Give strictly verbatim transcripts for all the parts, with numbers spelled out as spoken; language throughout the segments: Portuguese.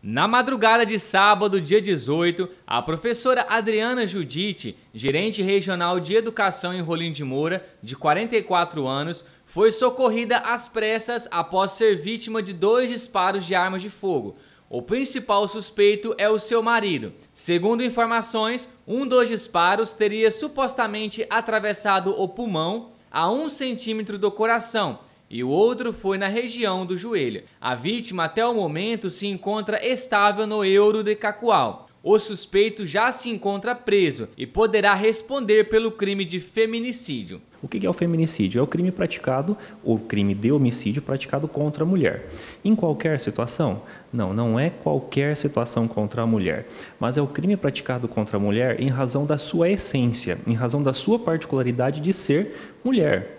Na madrugada de sábado, dia dezoito, a professora Adriana Judite, gerente regional de educação em Rolim de Moura, de quarenta e quatro anos, foi socorrida às pressas após ser vítima de dois disparos de arma de fogo. O principal suspeito é o seu marido. Segundo informações, um dos disparos teria supostamente atravessado o pulmão a um centímetro do coração e o outro foi na região do joelho. A vítima até o momento se encontra estável no Euro de Cacoal. O suspeito já se encontra preso e poderá responder pelo crime de feminicídio. O que é o feminicídio? É o crime praticado, o crime de homicídio praticado contra a mulher. Em qualquer situação? Não, não é qualquer situação contra a mulher, mas é o crime praticado contra a mulher em razão da sua essência, em razão da sua particularidade de ser mulher.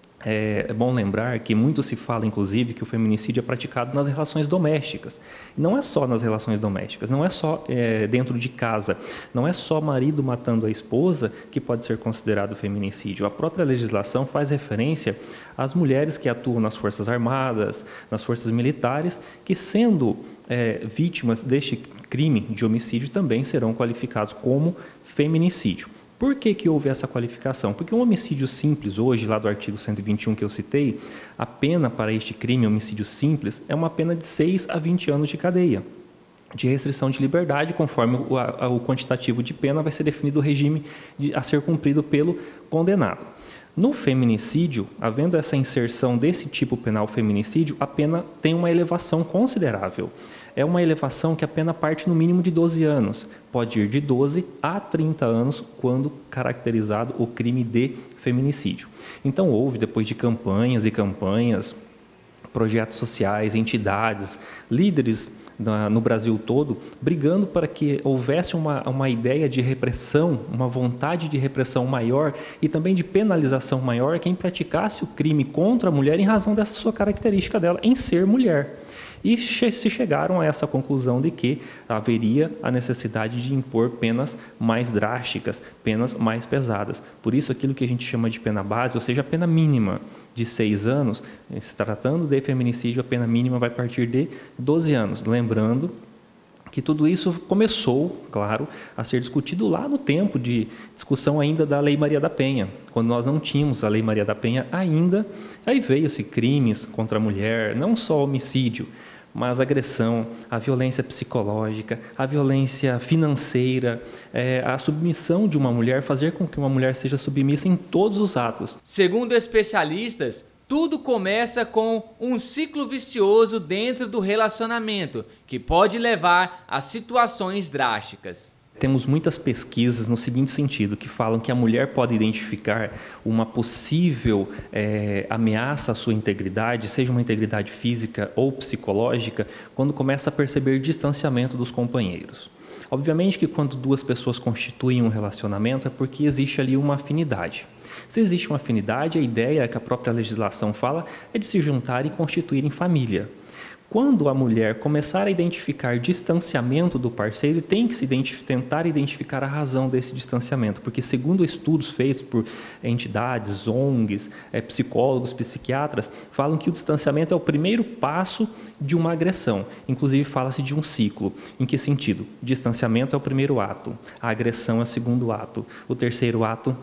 É bom lembrar que muito se fala, inclusive, que o feminicídio é praticado nas relações domésticas. Não é só nas relações domésticas, não é só é, dentro de casa, não é só marido matando a esposa que pode ser considerado feminicídio. A própria legislação faz referência às mulheres que atuam nas forças armadas, nas forças militares, que sendo é, vítimas deste crime de homicídio também serão qualificados como feminicídio. Por que que houve essa qualificação? Porque um homicídio simples, hoje, lá do artigo cento e vinte e um que eu citei, a pena para este crime, homicídio simples, é uma pena de seis a vinte anos de cadeia, de restrição de liberdade, conforme o, a, o quantitativo de pena vai ser definido o regime de, a ser cumprido pelo condenado. No feminicídio, havendo essa inserção desse tipo penal feminicídio, a pena tem uma elevação considerável. É uma elevação que a pena parte no mínimo de doze anos, pode ir de doze a trinta anos quando caracterizado o crime de feminicídio. Então houve, depois de campanhas e campanhas, projetos sociais, entidades, líderes no Brasil todo, brigando para que houvesse uma, uma ideia de repressão, uma vontade de repressão maior e também de penalização maior quem praticasse o crime contra a mulher em razão dessa sua característica dela, em ser mulher. E se chegaram a essa conclusão de que haveria a necessidade de impor penas mais drásticas, penas mais pesadas. Por isso, aquilo que a gente chama de pena base, ou seja, a pena mínima de seis anos, se tratando de feminicídio, a pena mínima vai partir de doze anos. Lembrando que tudo isso começou, claro, a ser discutido lá no tempo de discussão ainda da Lei Maria da Penha, quando nós não tínhamos a Lei Maria da Penha ainda, aí veio-se crimes contra a mulher, não só homicídio, mas a agressão, a violência psicológica, a violência financeira, é, a submissão de uma mulher, fazer com que uma mulher seja submissa em todos os atos. Segundo especialistas, tudo começa com um ciclo vicioso dentro do relacionamento, que pode levar a situações drásticas. Temos muitas pesquisas no seguinte sentido, que falam que a mulher pode identificar uma possível é, ameaça à sua integridade, seja uma integridade física ou psicológica, quando começa a perceber distanciamento dos companheiros. Obviamente que quando duas pessoas constituem um relacionamento é porque existe ali uma afinidade. Se existe uma afinidade, a ideia que a própria legislação fala é de se juntar e constituírem família. Quando a mulher começar a identificar distanciamento do parceiro, tem que se identificar, tentar identificar a razão desse distanciamento, porque segundo estudos feitos por entidades, O N Gs, é, psicólogos, psiquiatras, falam que o distanciamento é o primeiro passo de uma agressão. Inclusive fala-se de um ciclo. Em que sentido? Distanciamento é o primeiro ato, a agressão é o segundo ato, o terceiro ato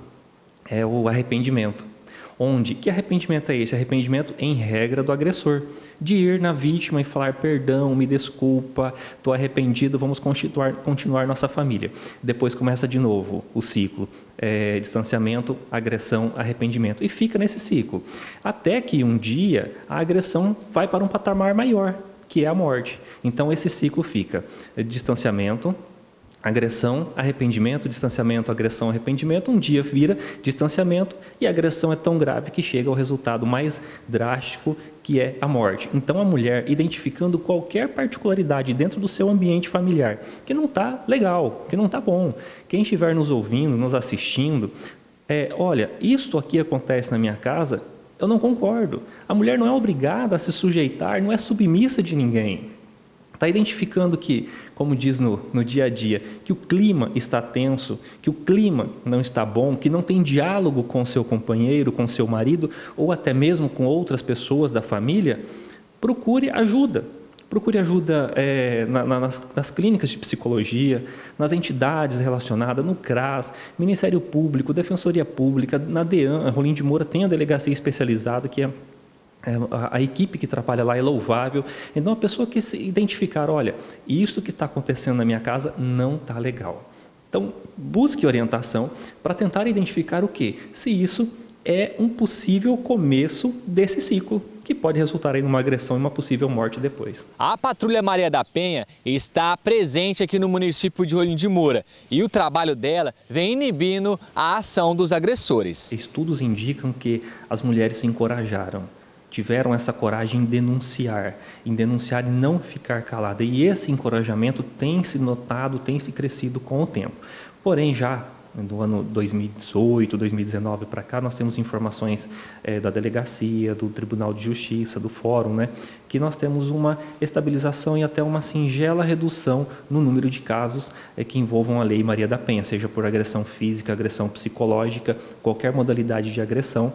é o arrependimento. Onde? Que arrependimento é esse? Arrependimento, em regra, do agressor. De ir na vítima e falar, perdão, me desculpa, estou arrependido, vamos continuar, continuar nossa família. Depois começa de novo o ciclo, é, distanciamento, agressão, arrependimento. E fica nesse ciclo. Até que um dia a agressão vai para um patamar maior, que é a morte. Então esse ciclo fica distanciamento, agressão, arrependimento, distanciamento, agressão, arrependimento, um dia vira distanciamento e a agressão é tão grave que chega ao resultado mais drástico, que é a morte. Então a mulher, identificando qualquer particularidade dentro do seu ambiente familiar, que não está legal, que não está bom, quem estiver nos ouvindo, nos assistindo, é, olha, isto aqui acontece na minha casa, eu não concordo. A mulher não é obrigada a se sujeitar, não é submissa de ninguém. Está identificando que, como diz no, no dia a dia, que o clima está tenso, que o clima não está bom, que não tem diálogo com seu companheiro, com seu marido, ou até mesmo com outras pessoas da família, procure ajuda. Procure ajuda é, na, nas, nas clínicas de psicologia, nas entidades relacionadas, no CRAS, Ministério Público, Defensoria Pública, na DEAN, Rolim de Moura tem a delegacia especializada, que é A, a equipe que trabalha lá é louvável. Então, a pessoa que se identificar, olha, isso que está acontecendo na minha casa não está legal. Então, busque orientação para tentar identificar o quê? Se isso é um possível começo desse ciclo, que pode resultar em uma agressão e uma possível morte depois. A Patrulha Maria da Penha está presente aqui no município de Rolim de Moura e o trabalho dela vem inibindo a ação dos agressores. Estudos indicam que as mulheres se encorajaram, tiveram essa coragem em denunciar, em denunciar e não ficar calada. E esse encorajamento tem se notado, tem se crescido com o tempo. Porém, já do ano dois mil e dezoito, dois mil e dezenove para cá, nós temos informações é, da delegacia, do Tribunal de Justiça, do Fórum, né, que nós temos uma estabilização e até uma singela redução no número de casos é, que envolvam a Lei Maria da Penha, seja por agressão física, agressão psicológica, qualquer modalidade de agressão.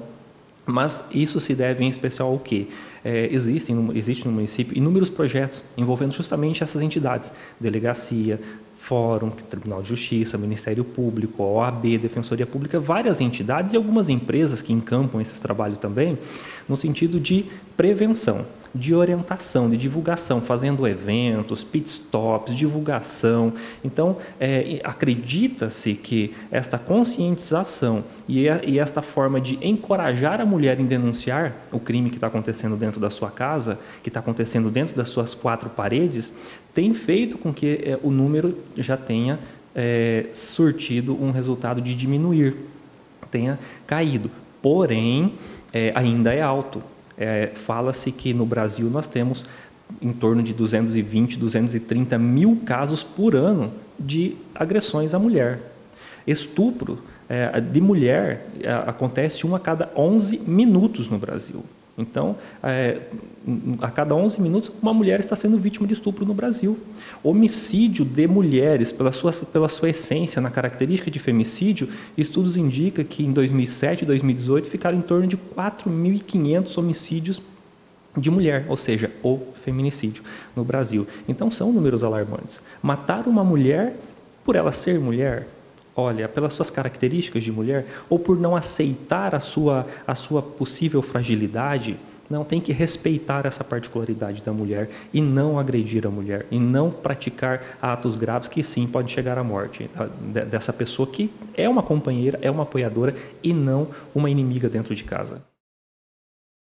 Mas isso se deve em especial ao quê? É, existem, existe no município inúmeros projetos envolvendo justamente essas entidades, delegacia, Fórum, Tribunal de Justiça, Ministério Público, O A B, Defensoria Pública, várias entidades e algumas empresas que encampam esse trabalho também, no sentido de prevenção, de orientação, de divulgação, fazendo eventos, pit stops, divulgação. Então, é, acredita-se que esta conscientização e, a, e esta forma de encorajar a mulher em denunciar o crime que está acontecendo dentro da sua casa, que está acontecendo dentro das suas quatro paredes, tem feito com que é, o número já tenha é, surtido um resultado de diminuir, tenha caído. Porém, é, ainda é alto. É, fala-se que no Brasil nós temos em torno de duzentos e vinte, duzentos e trinta mil casos por ano de agressões à mulher. Estupro é, de mulher é, acontece um a cada onze minutos no Brasil. Então, é, a cada onze minutos, uma mulher está sendo vítima de estupro no Brasil. Homicídio de mulheres, pela sua, pela sua essência, na característica de femicídio, estudos indicam que em dois mil e sete e dois mil e dezoito ficaram em torno de quatro mil e quinhentos homicídios de mulher, ou seja, o feminicídio no Brasil. Então, são números alarmantes. Matar uma mulher por ela ser mulher, olha, pelas suas características de mulher, ou por não aceitar a sua, a sua possível fragilidade, não, tem que respeitar essa particularidade da mulher e não agredir a mulher, e não praticar atos graves que sim, pode chegar à morte dessa pessoa que é uma companheira, é uma apoiadora e não uma inimiga dentro de casa.